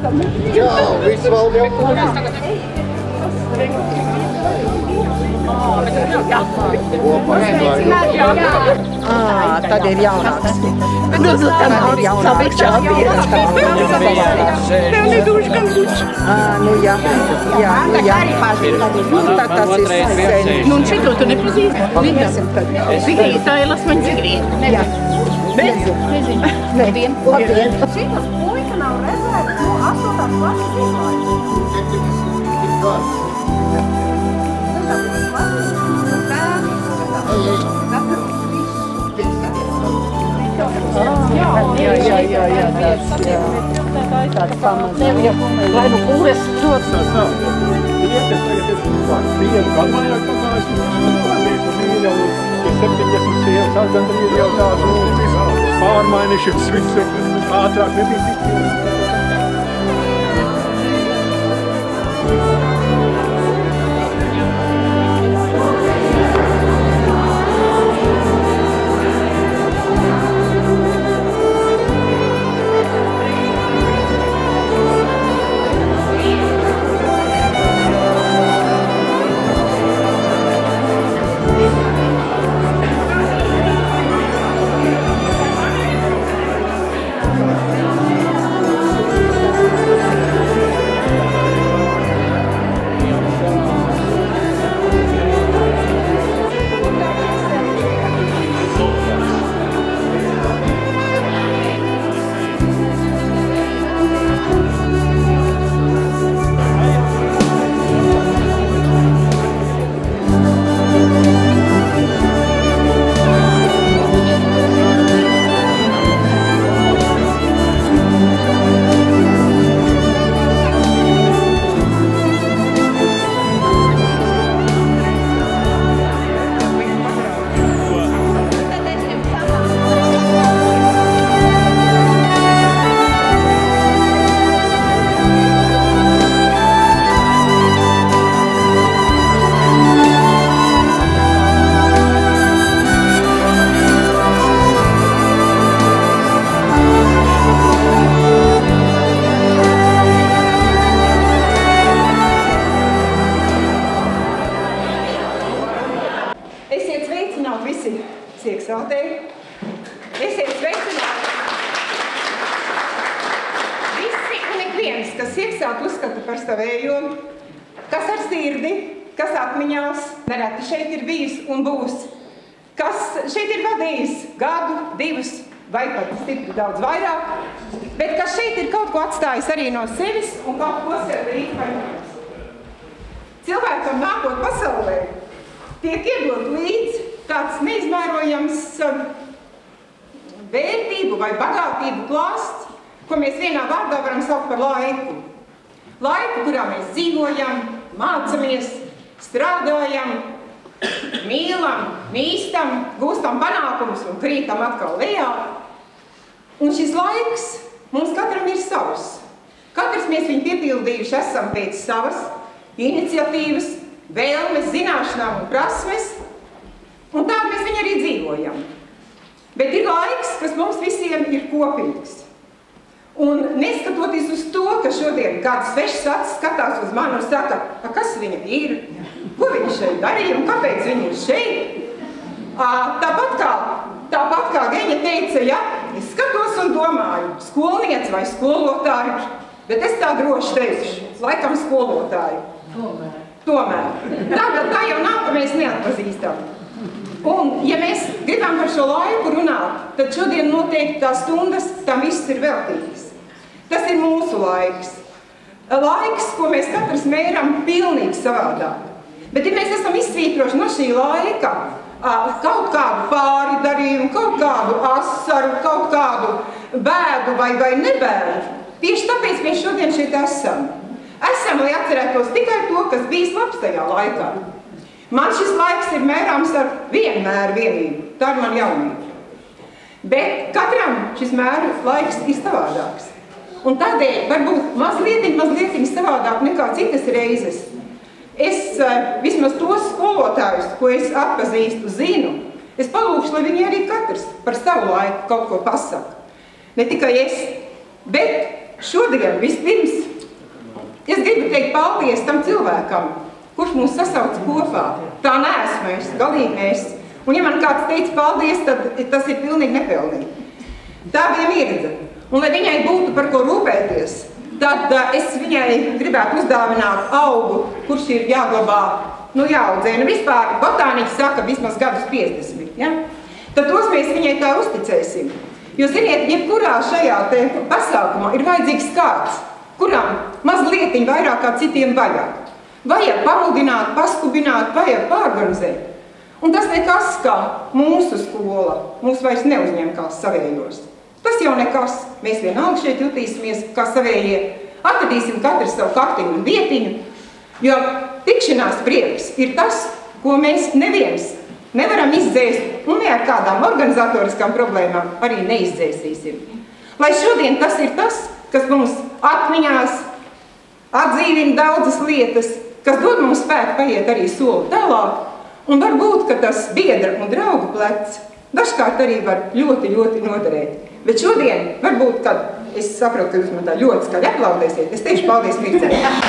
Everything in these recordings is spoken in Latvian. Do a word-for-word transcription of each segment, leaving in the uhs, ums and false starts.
Jā, viss vēl jau Ah, tad ir jaunāks. Nu, tam ir jaunāks. Tev nedūši gan buči. Ah, nu jā. Jā, nu jā. Nu, tā tas ir sen. Nu, un šito tu nepazīsti? Zigrīt, tā ir lasmaņa Zigrīt. Jā. Nezinu. Nezinu. Labdien. Labdien. Šitas puika nav rezerves no astotās klases izlaides. Jā, jā, jā, jā, jā, tāds, jā. Tāds pamats. Lai nu kūres dots. tas nav. Liekas tagad ir kāds vienu galvājā kāpājās, un viņi jau septiņdesmit sievas atgandrīz jau tādu pārmainījušies visu ātrāk nebija tik. Esiet sveicināti! Visi un ikviens, kas iekšāt uzskata par savējo, kas ar sirdi, kas atmiņās, nereti šeit ir bijis un būs, kas šeit ir vadījis gadu, divus vai pat stipri daudz vairāk, bet kas šeit ir kaut ko atstājis arī no sevis un kaut ko sev darīt par mums. Cilvēkam nākot pasaulē tiek iedot līdz tāds neizmērojams vērtību vai bagātību klāsts, ko mēs vienā vārdā varam saukt par laiku. Laiku, kurā mēs dzīvojam, mācamies, strādājam, mīlam, mīstam, gūstam panākumus un krītam atkal lejā. Un šis laiks mums katram ir savs. Katrs mēs viņu piepildījuši esam pēc savas iniciatīvas, vēlmes, zināšanām un prasmes, un tā mēs viņu arī dzīvojam. Bet ir laiks, kas mums visiem ir kopīgs. Un neskatoties uz to, ka šodien kāds svešs acis skatās uz mani un saka, kas viņa ir, ko viņa šeit darīja un kāpēc viņa ir šeit. Tāpat kā, tāpat kā Geņa teica, ja, es skatos un domāju, skolniece vai skolotāju, bet es tā droši teikšu, laikam skolotāju. Tomēr. Tomēr. Tā, tā jau nav, ka mēs neatpazīstam. Un, ja mēs gribam par šo laiku runāt, tad šodien noteikti tās stundas tam viss ir veltīgas. Tas ir mūsu laiks. Laiks, ko mēs katrs mēram pilnīgi savādāk. Bet, ja mēs esam izsvītroši no šī laika kaut kādu pāri darījumu, kaut kādu asaru, kaut kādu bēdu vai, vai nebēdu, tieši tāpēc mēs šodien šeit esam. Esam, lai atcerētos tikai to, kas bijis labs tajā laikā. Man šis laiks ir mērāms ar vienu mēru vienību, tā ir man jaunība. Bet katram šis mēru laiks ir savādāks. Un tādēļ varbūt mazliet, mazliet savādāk nekā citas reizes. Es vismaz tos skolotājus, ko es atpazīstu, zinu, es palūkšu, lai viņi arī katrs par savu laiku kaut ko pasaka. Ne tikai es, bet šodien vispirms es gribu teikt paldies tam cilvēkam, kurš mūs sasauc kopā. Tā neesmu es, galīgi es. Un ja man kāds teica paldies, tad tas ir pilnīgi nepilnīgi. Tā bija mirdze. Un lai viņai būtu par ko rūpēties, tad uh, es viņai gribētu uzdāvināt augu, kurš ir jāglabā, nu jāaudzē. Nu vispār botāniķi saka vismaz gadus piecdesmit, ja? Tad tos mēs viņai tā uzticēsim. Jo, ziniet, jebkurā šajā te pasākumā ir vajadzīgs kāds, kuram mazlietiņ vairāk kā citiem vajag. Vajag pamudināt, paskubināt, vajag pārorganizēt. Un tas nekas, kā mūsu skola mūs vairs neuzņem kā savējos. Tas jau nekas. Mēs vienalga šeit jutīsimies kā savējie. Atradīsim katru savu kaktiņu un vietiņu, jo tikšanās prieks ir tas, ko mēs neviens nevaram izdzēst un ne ar kādām organizatoriskām problēmām arī neizdzēsīsim. Lai šodien tas ir tas, kas mums atmiņās atdzīvina daudzas lietas, kas dod mums spēku paiet arī soli tālāk, un varbūt, ka tas biedra un draugu plecs dažkārt arī var ļoti, ļoti noderēt. Bet šodien, varbūt, kad es saprotu, ka jūs man tā ļoti skaļi aplaudēsiet, es teikšu paldies Mircei.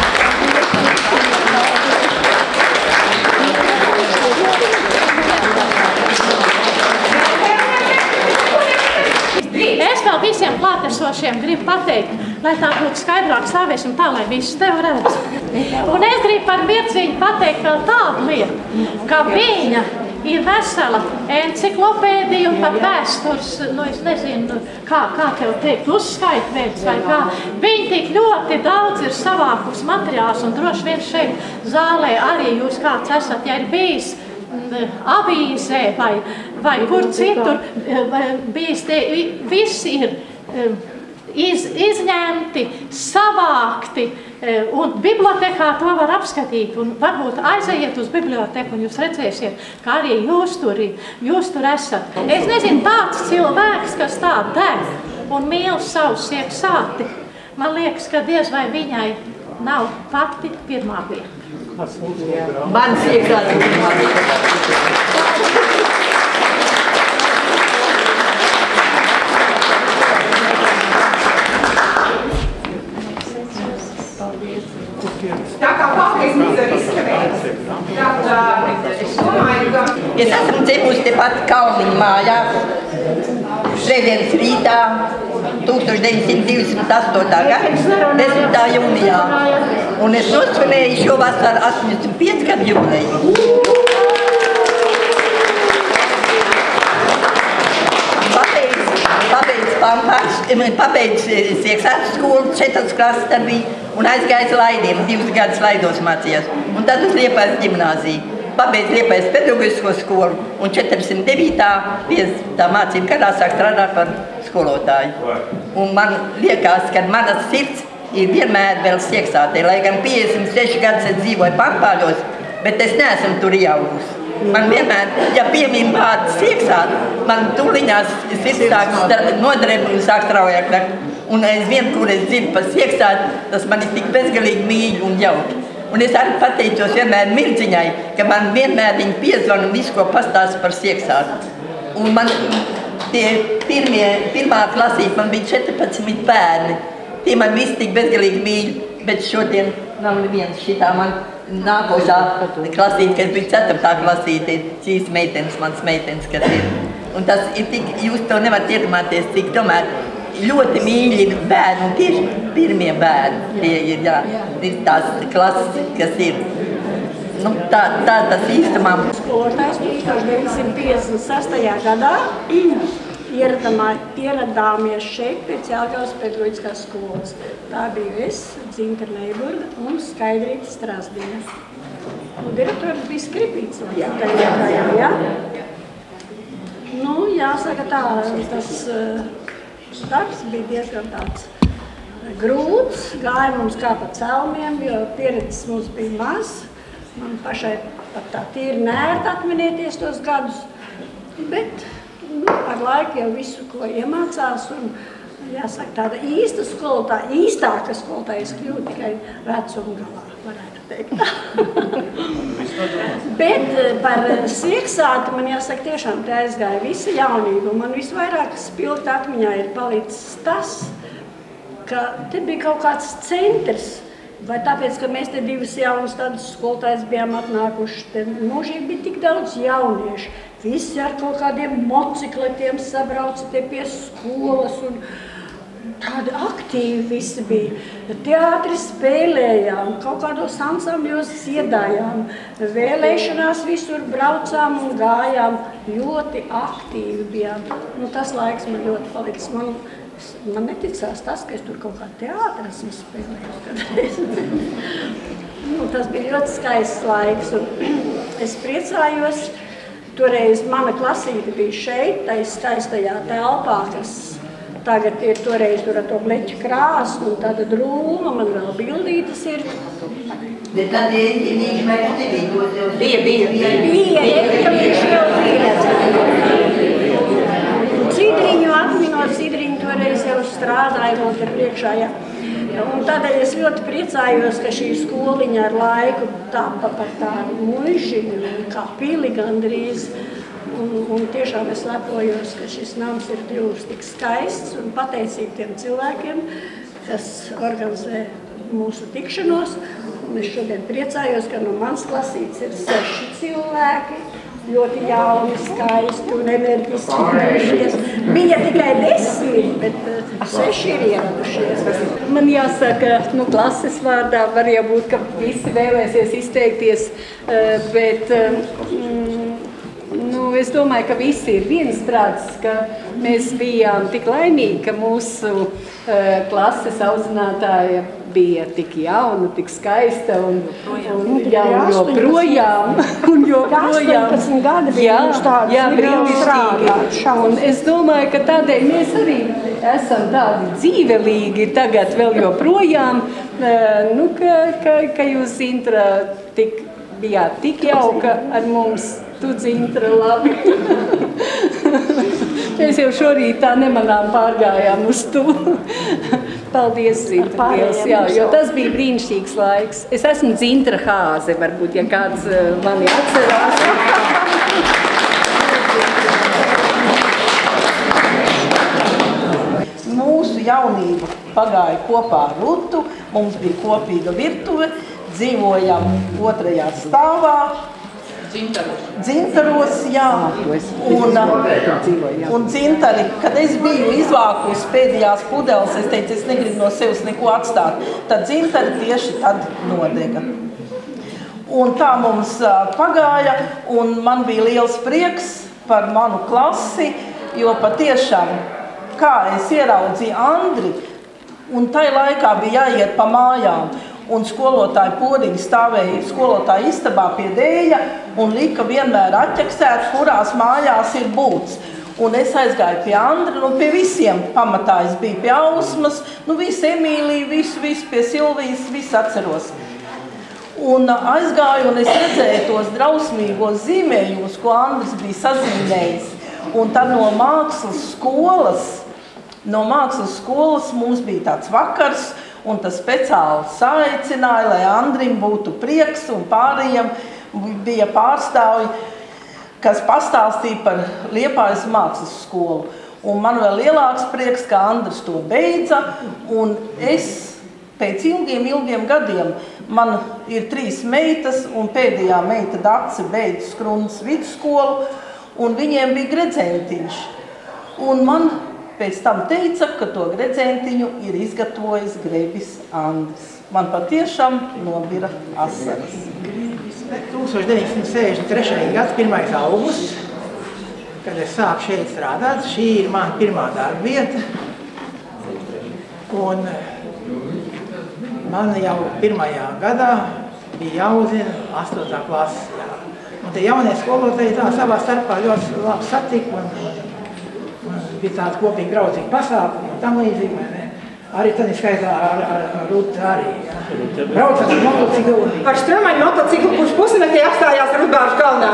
Es vēl visiem klātesošiem gribu pateikt, lai tā būtu skaidrāk stāvēsim tā, lai visus tev redz. Un es gribu par Mirciņu pateikt vēl tādu lietu, ka viņa ir vesela enciklopēdija un pat vēstures, nu es nezinu, kā, kā tev teikt, uzskaitveits vai kā. Viņa tik ļoti daudz ir savākus materiālus un droši vien šeit zālē arī jūs kāds esat, ja ir bijis avīzē vai, vai kur citur bijis, te visi ir iz, izņemti, savākti, un bibliotekā to var apskatīt, un varbūt aizejiet uz biblioteku, un jūs redzēsiet, ka arī jūs tur, jūs tur esat. Es nezinu, tāds cilvēks, kas tā deg un mīl savu sieksāti, man liekas, ka diez vai viņai nav pati pirmā vieta. Man sieksāti pirmā vieta. Tā kā paldies mums ar izskavēju. Tad es domāju, ka... Es esmu dzimusi tepat Kalniņu mājā, svētdienas rītā, tūkstoš deviņsimt divdesmit astotā gada desmitā jūnijā. Un es nosvinēju šo vasaru astoņdesmit pieci gadu jūniju. Pabeidz sieksātu skolu, četras klases tad bija, un aizgājis laidiem, divus gadus laidos mācījās. Un tad uz Liepājas ģimnāziju. Pabeidz Liepājas pedagoģisko skolu, un četrdesmit devītā tā mācība gadā sāk strādāt par skolotāju. Un man liekas, ka manas sirds ir vienmēr vēl sieksātē, lai gan piecdesmit seši gadus es dzīvoju Pampāļos, bet es neesmu tur ieaugusi. Man vienmēr, ja piemīm vārdu sieksāt, man tūliņās sirds sāk nodarēt un sāk straujāk dakt. Un es vien, kur es dzirdu par sieksāt, tas man ir tik bezgalīgi mīļi un jauki. Un es arī pateicos vienmēr Mirdziņai, ka man vienmēr viņa piezvana un visu, ko pastāsta par sieksātu. Un man tie pirmie, pirmā klasīte, man bija četrpadsmit bērni. Tie man visi tik bezgalīgi mīļi, bet šodien nav neviens šitā man. Nākošā klasīte, kas bija ceturtā klasīte, šīs meitenes, mans meitenes, kas ir. Un tas ir tik, jūs to nevarat iedomāties, cik tomēr ļoti mīļi ir bērni, un tieši pirmie bērni, tie ir, jā, ir tās klases, kas ir. Nu, tā, tā tas īstumā. Skolotājs tūkstoš deviņsimt piecdesmit sestajā gadā ieradāmies šeit pēc Jelgavas pedagoģiskās skolas. Tā biju es, Dzinta Neiburga un Skaidrīta Strasdiņa. Un direktors bija Skripīts. Jā, jā, jā. Nu, jāsaka tā, tas darbs bija diezgan tāds grūts, gāja mums kā pa celmiem, jo pieredzes mums bija maz. Man pašai pat tā tīri nērti atminēties tos gadus, bet nu, ar laiku jau visu, ko iemācās, un jāsaka, tāda īsta skolotāja, īstāka skolotāja, es kļūtu tikai vecuma galā, varētu teikt. Bet par sieksāti man jāsaka, tiešām te aizgāja visa jaunība, un man visvairāk spilgt atmiņā ir palicis tas, ka te bija kaut kāds centrs. Vai tāpēc, ka mēs te divas jaunas tādas skolotājas bijām atnākuši, te mūžīgi bija tik daudz jauniešu. Visi ar kaut kādiem motocikletiem sabrauca te pie skolas un tādi aktīvi visi bija. Teātri spēlējām, kaut kādos ansambļos dziedājām, vēlēšanās visur braucām un gājām. Ļoti aktīvi bijām. Nu, tas laiks man ļoti palicis. Man, man neticās tas, ka es tur kaut kā teātri esmu spēlējis. Nu, tas bija ļoti skaists laiks. Un es priecājos. Toreiz mana klasīte bija šeit, tai skaistajā telpā, kas tagad ir toreiz tur ar to bleķu krāsu un tāda drūma, man vēl bildītas ir. Bet tad Eņģelīši vairs nebija dot jau... Bija, bija, bija. Bija, Eņģelīši jau bija. Cidriņu atminot, Cidriņu toreiz jau strādāja vēl te priekšā, jā. Un tādēļ es ļoti priecājos, ka šī skoliņa ar laiku tapa par tādu muižiņu, kā pili gandrīz. Un, un tiešām es lepojos, ka šis nams ir kļuvis tik skaists un pateicīgi tiem cilvēkiem, kas organizē mūsu tikšanos. Un es šodien priecājos, ka no mans klasītes ir seši cilvēki, ļoti jauni, skaisti un enerģiski ieradušies. Bija tikai desmit, bet uh, seši ir ieradušies. Man jāsaka, nu, klases vārdā var jau būt, ka visi vēlēsies izteikties, uh, bet uh, mm, nu, es domāju, ka visi ir viensprāts, ka mēs bijām tik laimīgi, ka mūsu uh, klases audzinātāja bija tik jauna, tik skaista un, un jā, joprojām, un joprojām. astoņpadsmit gadi bija mums tādas, jā, brīnišķīgi. Un es domāju, ka tādēļ mēs arī esam tādi dzīvelīgi tagad vēl joprojām, nu, ka, ka, ka jūs, Zintra, tik, bijāt tik jauka ar mums. Tu, Zintra, labi. Mēs jau šorīt tā nemanām pārgājām uz tu. Paldies, Zintra, Dievs, jā, jo tas bija brīnišķīgs laiks. Es esmu Zintra Hāze, varbūt, ja kāds mani atcerās. Mūsu jaunība pagāja kopā ar Rutu, mums bija kopīga virtuve, dzīvojam otrajā stāvā. Dzintaros, jā. Un, un dzintari, kad es biju izvākusi pēdējās pudeles, es teicu, es negribu no sevis neko atstāt, tad dzintari tieši tad nodega. Un tā mums pagāja, un man bija liels prieks par manu klasi, jo patiešām, kā es ieraudzīju Andri, un tai laikā bija jāiet pa mājām, un skolotāja poriņi stāvēja skolotāja istabā pie dēļa un lika vienmēr atķeksēt, kurās mājās ir būts. Un es aizgāju pie Andra, nu pie visiem pamatā es biju pie Ausmas, nu visu Emīliju, visu, visu pie Silvijas, visu atceros. Un aizgāju un es redzēju tos drausmīgos zīmējumus, ko Andris bija sazīmējis. Un tad no mākslas skolas, no mākslas skolas mums bija tāds vakars, un tas speciāli saicināja, lai Andrim būtu prieks un pārējiem bija pārstāvji, kas pastāstīja par Liepājas mākslas skolu. Un man vēl lielāks prieks, ka Andris to beidza, un es pēc ilgiem, ilgiem gadiem, man ir trīs meitas, un pēdējā meita Dace beidza Skrundas vidusskolu, un viņiem bija gredzentiņš. Un man pēc tam teica, ka to gredzentiņu ir izgatavojis Grebis Andris. Man patiešām nobira asaras. tūkstoš deviņi simti sešdesmit trešais gads, pirmais augusts, kad es sāku šeit strādāt. Šī ir mana pirmā darba vieta. Un man jau pirmajā gadā bija jāuzzina astotā klase. Un te jaunie skolotāji tā savā starpā ļoti labi satika. Un, bija tāds kopīgi draudzīgi pasākumi un tam līdzīgi, vai ne? Arī tad ir skaitā ar, ar, ar Rutu arī, jā. Braucam ar motociklu. Par Stramaņu motociklu, kurš pusnaktī apstājās Rudbāžu kalnā.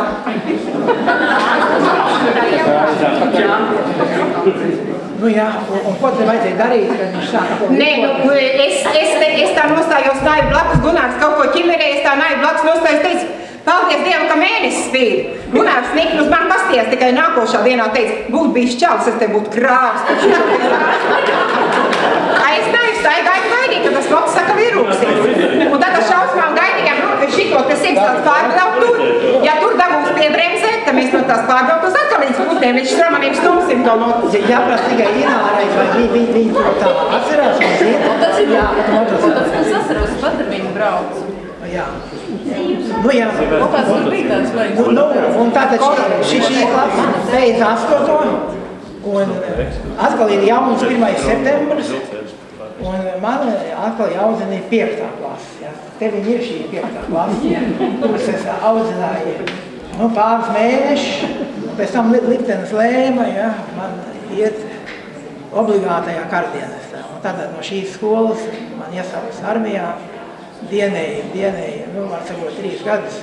Nu jā, un, un ko te vajadzēja darīt, kad viņš sāka kaut ko? Nē, nu, es, es, es tā nostājos, nāju blakus, Gunārs kaut ko ķimerēja, es tā nāju blakus nostājos, teicu, paldies Dievam, ka mēnesis spīd. Gunārs Nikni uz mani pasties, tikai nākošā dienā teica, būtu bijis čalis, es te būtu krāvs. Es nāju staigāju gaidīt, kad tas mots saka virūksīs. Un tad es šausmām gaidījām, nu, ka šito, kas simts tāds pārbraukt tur. Ja tur dabūs piebremzēt, tad mēs no tās pārbraukt uz atkal līdz putniem, viņš stramanīm stumsim to notu. Jāprasa tikai Inārai, vai viņi to tā atcerās un zina. Tas ir jā, tas, kas atceros, pat ar viņu braucu. Jā. Nu, jā. Un kāds tur bija tāds vajag? Nu, nu, un tātad šī, šī klasa beidz astoto, un atkal ir jauns pirmais septembris, un man atkal jāaudzina ir piektā klasa. Ja. Te viņi ir šī piektā klasa, kuras es audzināju nu, pāris mēnešus, un pēc tam liktenes lēma, ja, man iet obligātajā kardienestā. Un tātad no šīs skolas man iesaukas armijā, dienēja, dienēja, nu, var sakot, trīs gadus.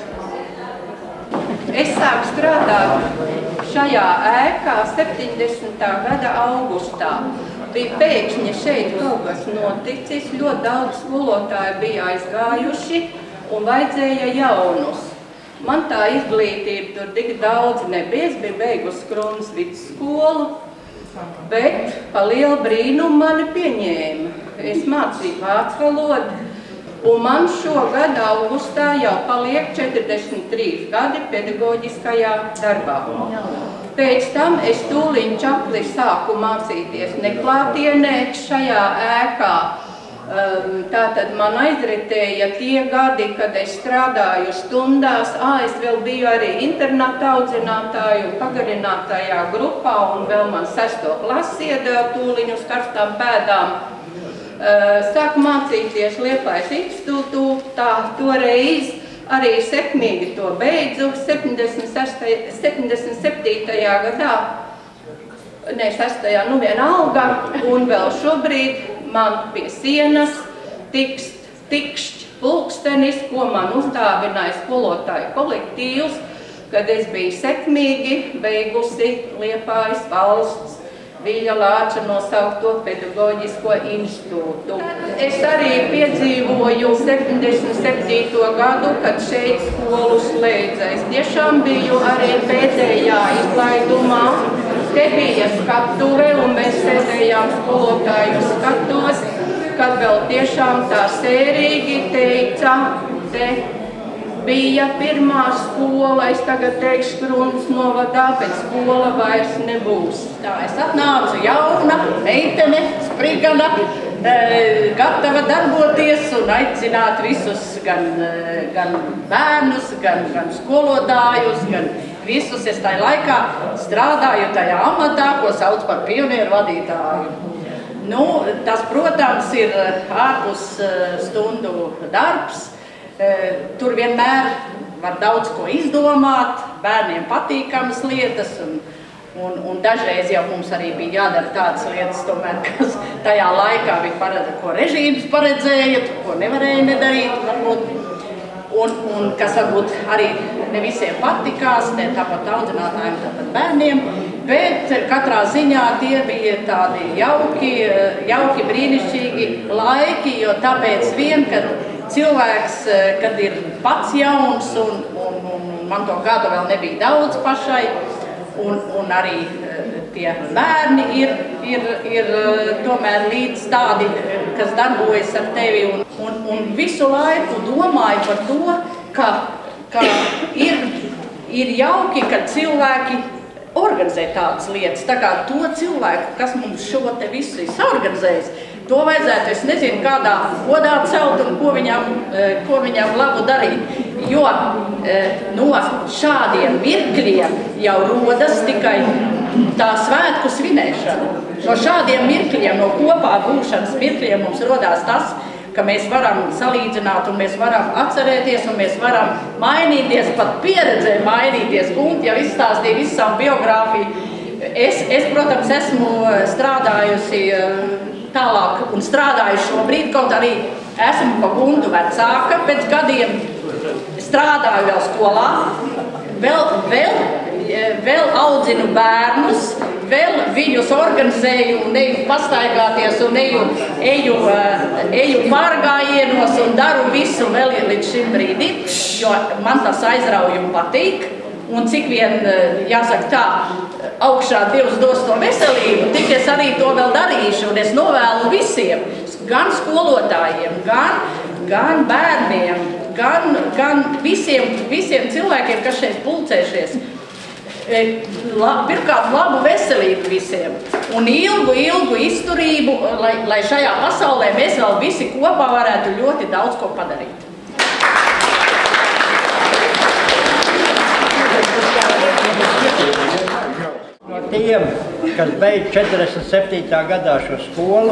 Es sāku strādāt šajā ēkā septiņdesmitā gada augustā. Bija pēkšņi šeit kaut kas noticis, ļoti daudz skolotāji bija aizgājuši un vajadzēja jaunus. Man tā izglītība tur tik daudz nebija, es biju beigusi Krunas vidusskolu, bet pa lielu brīnumu mani pieņēma. Es mācīju vācu valodu. Un man šogad augustā jau paliek četrdesmit trīs gadi pedagoģiskajā darbā. Pēc tam es tūliņ čakli sāku mācīties neklātienē šajā ēkā. Tātad man aizritēja tie gadi, kad es strādāju stundās. Ā, es vēl biju arī internāta audzinātāju pagarinātajā grupā un vēl man sesto klasi iedeva tūliņ uz karstām pēdām. Sāku mācīties Liepājas institūtā, toreiz arī sekmīgi to beidzu, septiņdesmit septītajā gadā, ne sestajā, nu vienalga, un vēl šobrīd man pie sienas tikst, tikšķ pulkstenis, ko man uzdāvināja skolotāju kolektīvs, kad es biju sekmīgi beigusi Liepājas valsts Viļa Lāča nosaukto pedagoģisko institūtu. Es arī piedzīvoju septiņdesmit septīto gadu, kad šeit skolu slēdza. Es tiešām biju arī pēdējā izlaidumā. Te bija skatuve un mēs sēdējām skolotāju skatos, kad vēl tiešām tā sērīgi teica, te bija pirmā skola, es tagad teikšu Krunas novadā, bet skola vairs nebūs. Tā, es atnācu jauna, meitene, sprigana, gatava darboties un aicināt visus, gan, gan bērnus, gan, gan skolotājus, gan visus. Es tajā laikā strādāju tajā amatā, ko sauc par pionieru vadītāju. Nu, tas, protams, ir ārpus stundu darbs. Tur vienmēr var daudz ko izdomāt, bērniem patīkamas lietas, un, un, un dažreiz jau mums arī bija jādara tādas lietas, tomēr, kas tajā laikā bija paredz, ko režīms paredzēja, ko nevarēja nedarīt, varbūt, un, un kas varbūt arī ne visiem patikās, ne tāpat audzinātājiem, tāpat bērniem, bet katrā ziņā tie bija tādi jauki, jauki brīnišķīgi laiki, jo tāpēc vien, kad cilvēks, kad ir pats jauns, un, un, un man to gadu vēl nebija daudz pašai, un, un arī tie bērni ir, ir, ir tomēr līdz tādi, kas darbojas ar tevi, un, un, un visu laiku domāju par to, ka, ka ir, ir jauki, kad cilvēki organizē tādas lietas, tā kā to cilvēku, kas mums šo te visu ir saorganizējis, to vajadzētu, es nezinu, kādā godā celt un ko viņam, ko viņam labu darīt. Jo no šādiem mirkļiem jau rodas tikai tā svētku svinēšana. No šādiem mirkļiem, no kopā būšanas mirkļiem mums rodās tas, ka mēs varam salīdzināt un mēs varam atcerēties un mēs varam mainīties, pat pieredzē mainīties. Gunti jau izstāstīja visu savu biogrāfiju. Es, es, protams, esmu strādājusi tālāk un strādāju šobrīd, kaut arī esmu pa Guntu vecāka, pēc gadiem strādāju vēl skolā, vēl, vēl, vēl audzinu bērnus, vēl viņus organizēju un eju pastaigāties un eju, eju, eju pārgājienos un daru visu vēl līdz šim brīdim, jo man tas aizrauj un patīk. Un cik vien, jāsaka tā, augšā Dievs dos to veselību, tik es arī to vēl darīšu, un es novēlu visiem, gan skolotājiem, gan, gan bērniem, gan, gan visiem, visiem cilvēkiem, kas šeit pulcēšies. La, pirmkārt, labu veselību visiem un ilgu, ilgu izturību, lai, lai šajā pasaulē mēs vēl visi kopā varētu ļoti daudz ko padarīt. No tiem, kas beidz četrdesmit septītā gadā šo skolu,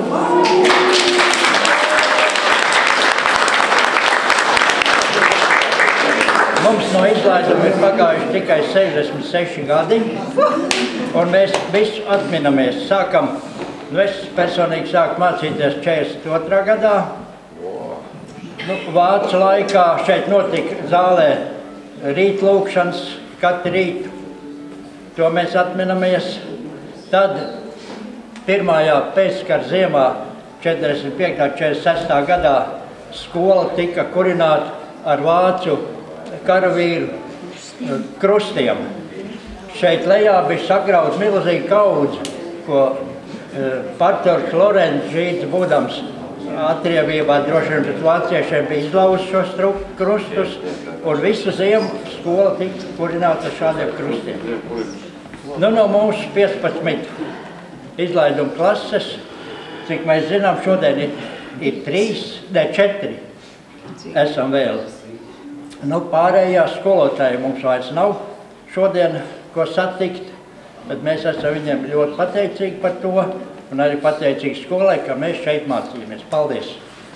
mums no izlaiduma ir pagājuši tikai sešdesmit seši gadi, un mēs visu atminamies. Sākam, nu es personīgi sāku mācīties četrdesmit otrā gadā. Nu, vācu laikā šeit notika zālē rītlūkšanas katru rītu. To mēs atminamies. Tad pirmajā pēckara ziemā četrdesmit piektā četrdesmit sestā gadā skola tika kurināta ar vācu karavīru krustiem. Šeit lejā bija sagrauta milzīga kaudze, ko partors Lorents Žīds, būdams atriebībā, droši vien pēc vāciešiem bija izlauzis šos krustus, un visu ziemu skola tika kurināta ar šādiem krustiem. Nu, no mūsu piecpadsmit izlaiduma klases, cik mēs zinām, šodien ir, ir trīs, ne četri esam vēl. Nu, pārējās skolotāji mums vairs nav šodien, ko satikt, bet mēs esam viņiem ļoti pateicīgi par to, un arī pateicīgi skolai, ka mēs šeit mācījāmies. Paldies!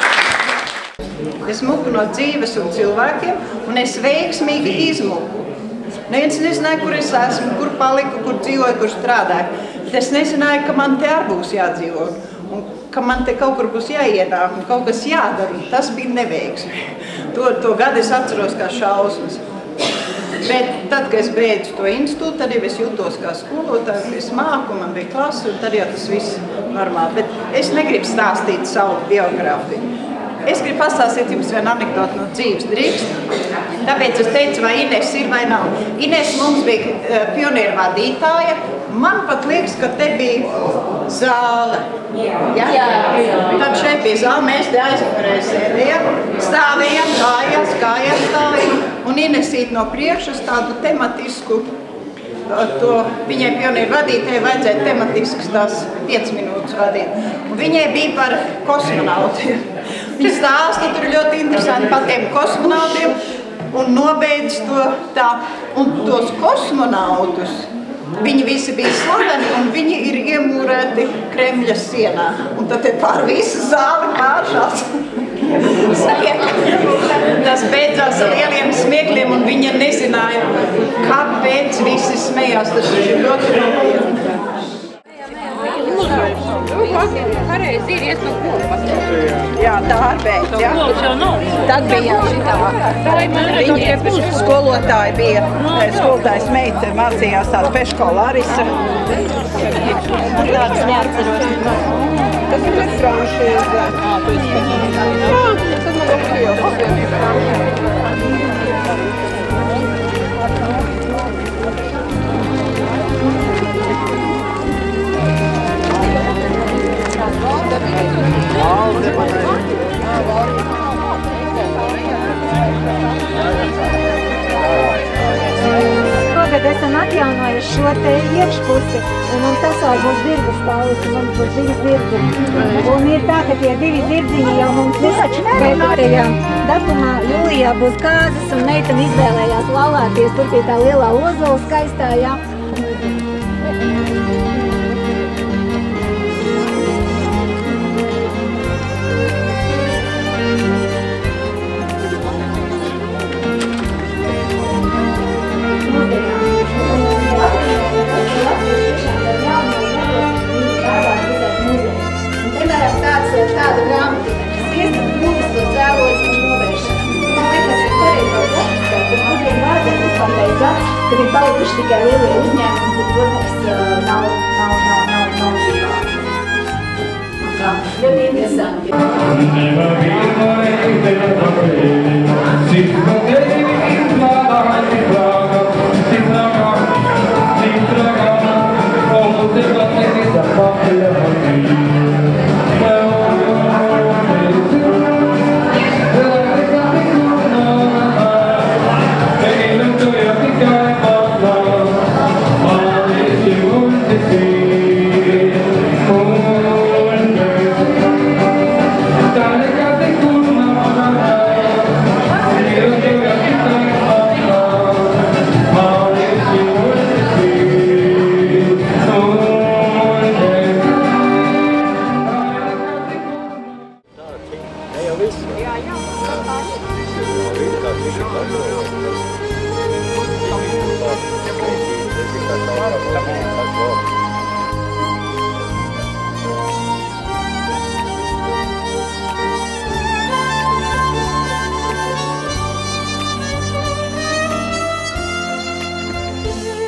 Es muku no dzīves un cilvēkiem, un es veiksmīgi izmuku. Neviens nezināja, kur es esmu, kur paliku, kur dzīvoju, kur strādāju. Bet es nezināju, ka man te arī būs jādzīvo, un ka man te kaut kur būs jāienāk un kaut kas jādara. Tas bija neveiksmi. To, to gadu es atceros kā šausmas. Bet tad, kad es beidzu to institūtu, tad jau es jūtos kā skolotāja, es māku, man bija klase, un tad jau tas viss normāli. Bet es negribu stāstīt savu biogrāfiju. Es gribu pastāstīt jums vienu anekdotu no dzīves, drīkst. Tāpēc es teicu, vai Ines ir vai nav. Ines mums bija uh, pionieru vadītāja. Man pat liekas, ka te bija zāle. Jā. Jā. Tad šeit bija zāle, mēs te aizmugurē sēdējām, stāvējām, kājās, kājās stāvējām. Un Inesīt no priekšas tādu tematisku, to viņai pionieru vadītājai vajadzēja tematisks tās piecas minūtes vadīt. Un viņai bija par kosmonautiem. Viņa stāsta tur ļoti interesanti par tiem kosmonautiem un nobeidz to tā. Un tos kosmonautus, viņi visi bija slaveni un viņi ir iemūrēti Kremļa sienā. Un tad te pār visu zāli pāršās. Tas beidzās ar lieliem smiekliem un viņa nezināja, kāpēc visi smējās. Tas ir ļoti nopietni. Pareizi ir ies no kopas. Jā, tā arī beidz, jā. Kopas jau nav. Tad bija šitā. Viņa skolotāja bija, skolotājs meita mācījās tāda Peško Larisa. Tāds neatceros. Tas ir pēc franšīzē. Ā, tu esi patīk. Jā, tad man ir jau apvienībā. Tagad esam atjaunojuši šo te iekšpusi, un mums tas vēl būs dirbu stāvis, un mums būs divas dirdziņi. Un ir tā, ka tie divi dirdziņi jau mums pēdējā datumā jūlijā būs kāzas, un meitene izvēlējās laulāties tur pie tā lielā ozola skaistā, jā. Tāda grāmata, kas iestāda mūsu dzēlojas un novēršana. Man liekas, ka pareiz vēl jāpastāt, bet kādiem vārdiem vispār teica, ka ir palikuši tikai lielie uzņēmumi, kur, protams, nav, nav, nav, nav, nav kā. Ļoti interesanti. Well, Thank you.